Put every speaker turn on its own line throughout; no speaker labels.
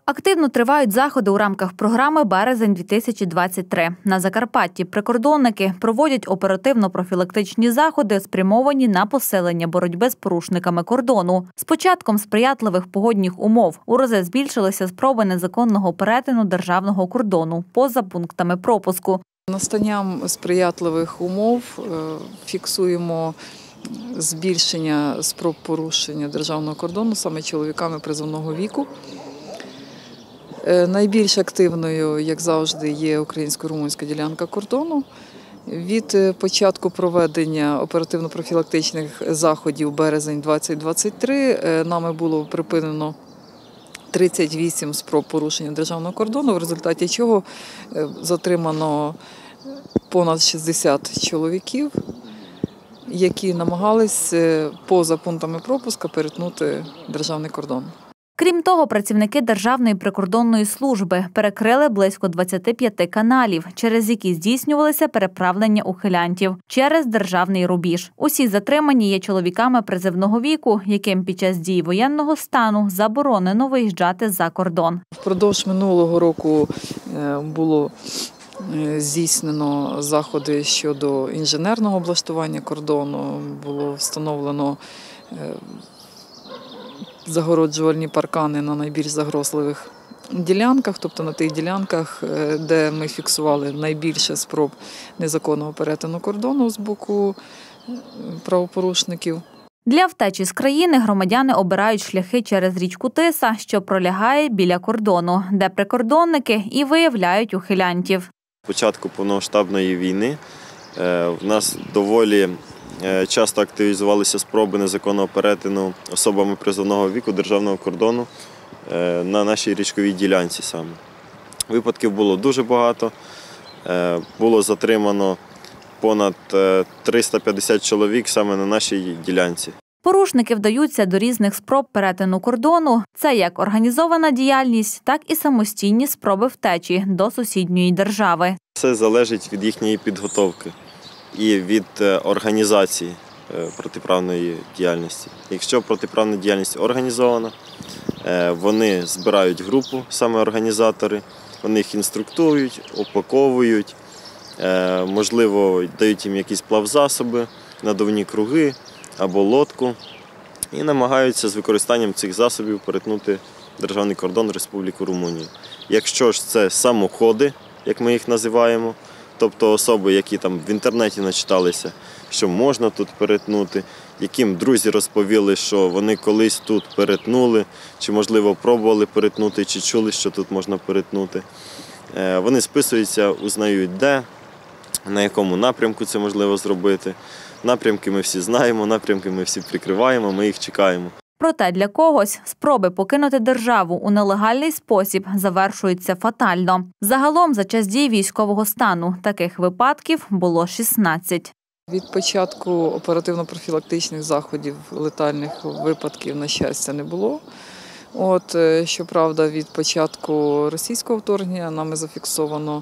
Активно тривають заходи у рамках програми «Березень-2023». На Закарпатті прикордонники проводять оперативно-профілактичні заходи, спрямовані на посилення боротьби з порушниками кордону. З початком сприятливих погодних умов у рази збільшилися спроби незаконного перетину державного кордону поза пунктами пропуску.
Настанням сприятливих умов фіксуємо збільшення спроб порушення державного кордону саме чоловіками призовного віку. Найбільш активною, як завжди, є українсько-румунська ділянка кордону. Від початку проведення оперативно-профілактичних заходів березень-2023 нами було припинено 38 спроб порушення державного кордону, в результаті чого затримано понад 60 чоловіків, які намагались поза пунктами пропуску перетнути державний кордон.
Крім того, працівники Державної прикордонної служби перекрили близько 25 каналів, через які здійснювалися переправлення ухилянтів через державний рубіж. Усі затримані є чоловіками призовного віку, яким під час дії воєнного стану заборонено виїжджати за кордон.
Впродовж минулого року було здійснено заходи щодо інженерного облаштування кордону, було встановлено загороджувальні паркани на найбільш загрозливих ділянках, тобто на тих ділянках, де ми фіксували найбільше спроб незаконного перетину кордону з боку правопорушників.
Для втечі з країни громадяни обирають шляхи через річку Тиса, що пролягає біля кордону, де прикордонники і виявляють ухилянтів.
З початку повномасштабної війни в нас доволі часто активізувалися спроби незаконного перетину особами призовного віку державного кордону на нашій річковій ділянці саме. Випадків було дуже багато. Було затримано понад 350 чоловік саме на нашій ділянці.
Порушники вдаються до різних спроб перетину кордону. Це як організована діяльність, так і самостійні спроби втечі до сусідньої держави.
Все залежить від їхньої підготовки і від організації протиправної діяльності. Якщо протиправна діяльність організована, вони збирають групу, саме організатори, вони їх інструктують, упаковують, можливо, дають їм якісь плавзасоби, надувні круги або лодку і намагаються з використанням цих засобів перетнути державний кордон Республіки Румунію. Якщо ж це самоходи, як ми їх називаємо, тобто особи, які там в інтернеті начиталися, що можна тут перетнути, яким друзі розповіли, що вони колись тут перетнули, чи, можливо, пробували перетнути, чи чули, що тут можна перетнути. Вони списуються, узнають де, на якому напрямку це можливо зробити. Напрямки ми всі знаємо, напрямки ми всі прикриваємо, ми їх чекаємо.
Проте для когось спроби покинути державу у нелегальний спосіб завершуються фатально. Загалом за час дії військового стану таких випадків було 16.
Від початку оперативно-профілактичних заходів летальних випадків, на щастя, не було. Щоправда, від початку російського вторгнення нами зафіксовано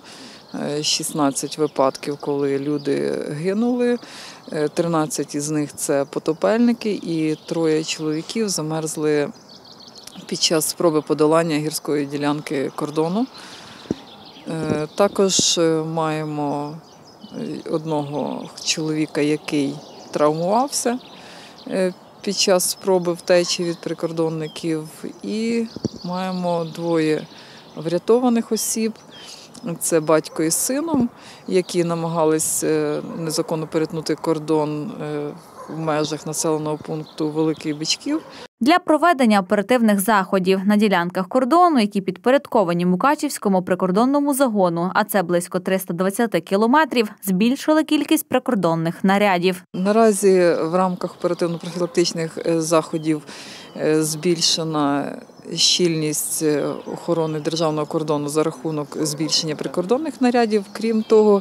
16 випадків, коли люди гинули. 13 із них – це потопельники, і 3 чоловіків замерзли під час спроби подолання гірської ділянки кордону. Також маємо одного чоловіка, який травмувався під час спроби втечі від прикордонників, і маємо 2 врятованих осіб. Це батько із сином, які намагались незаконно перетнути кордон в межах населеного пункту Великий Бичків.
Для проведення оперативних заходів на ділянках кордону, які підпорядковані Мукачівському прикордонному загону, а це близько 320 кілометрів, збільшили кількість прикордонних нарядів.
Наразі в рамках оперативно-профілактичних заходів збільшена щільність охорони державного кордону за рахунок збільшення прикордонних нарядів. Крім того,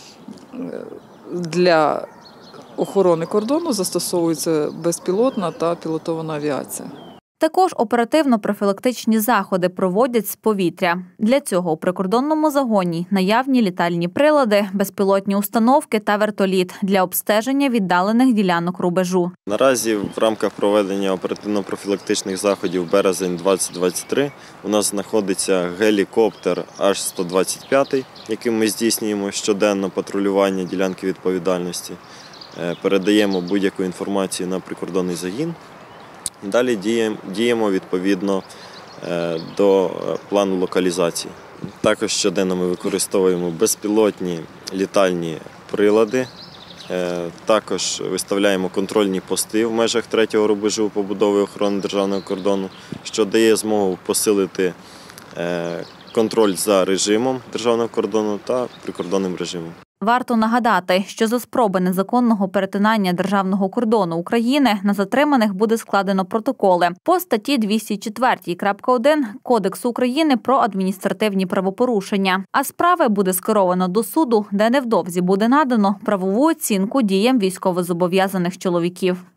для охорони кордону застосовується безпілотна та пілотована авіація.
Також оперативно-профілактичні заходи проводять з повітря. Для цього у прикордонному загоні наявні літальні прилади, безпілотні установки та вертоліт для обстеження віддалених ділянок рубежу.
Наразі в рамках проведення оперативно-профілактичних заходів березень 2023 у нас знаходиться гелікоптер H-125, яким ми здійснюємо щоденно патрулювання ділянки відповідальності. Передаємо будь-яку інформацію на прикордонний загін. Далі діємо відповідно до плану локалізації. Також щоденно ми використовуємо безпілотні літальні прилади. Також виставляємо контрольні пости в межах 3-го рубежу побудови охорони державного кордону, що дає змогу посилити контроль за режимом державного кордону та прикордонним режимом.
Варто нагадати, що за спроби незаконного перетинання державного кордону України на затриманих буде складено протоколи по статті 204.1 Кодексу України про адміністративні правопорушення. А справи буде скеровано до суду, де невдовзі буде надано правову оцінку діям військовозобов'язаних чоловіків.